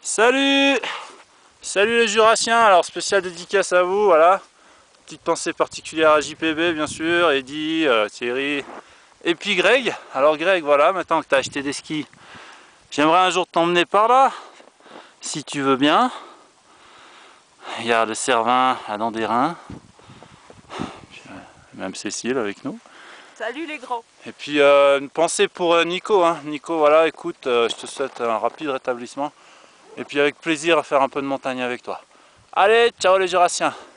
Salut! Salut les Jurassiens, alors spécial dédicace à vous, voilà. Petite pensée particulière à JPB bien sûr, Eddy, Thierry, et puis Greg. Alors Greg, voilà, maintenant que tu as acheté des skis, j'aimerais un jour t'emmener par là, si tu veux bien. Il y a le Cervin à Dandérin, même Cécile avec nous. Salut les grands. Et puis une pensée pour Nico, hein. Nico, voilà, écoute, je te souhaite un rapide rétablissement. Et puis avec plaisir à faire un peu de montagne avec toi. Allez, ciao les Jurassiens!